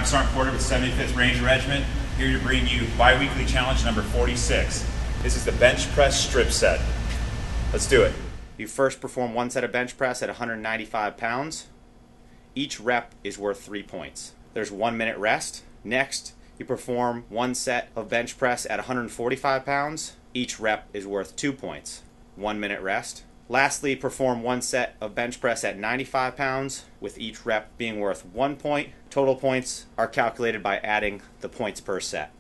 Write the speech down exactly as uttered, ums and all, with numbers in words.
Sergeant Porter with seventy-fifth Ranger Regiment, here to bring you bi-weekly challenge number forty-six. This is the bench press strip set. Let's do it. You first perform one set of bench press at one hundred ninety-five pounds. Each rep is worth three points. There's one minute rest. Next, you perform one set of bench press at one hundred forty-five pounds. Each rep is worth two points. One minute rest. Lastly, perform one set of bench press at ninety-five pounds, with each rep being worth one point. Total points are calculated by adding the points per set.